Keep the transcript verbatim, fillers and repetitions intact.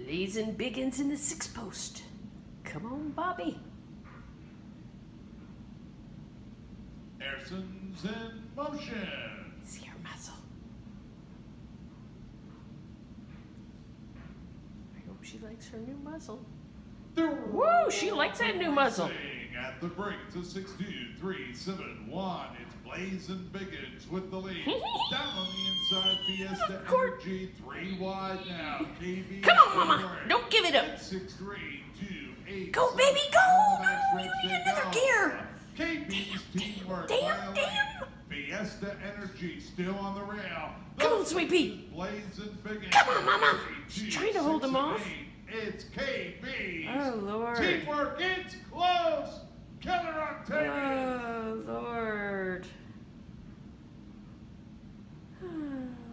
Blazin Biggins in the six post. Come on, Bobby. Erson's in motion. See her muscle. I hope she likes her new muzzle. Woo, she likes that new muzzle. At the break to six two three seven one, it's Blazin Biggins with the lead. Down on the inside, Fiesta Energy, three wide now. K B Come on, Mama, don't give it up. six three two eight. Go, baby, go! No, you need another gear. K B's teamwork. Damn, damn. Fiesta Energy still on the rail. Come on, Sweet Pea. Blazin Biggins. Come on, Mama. She's trying to hold him off. It's K B. Oh, Lord. Teamwork, it's close. Killer Octavian. Oh, Lord.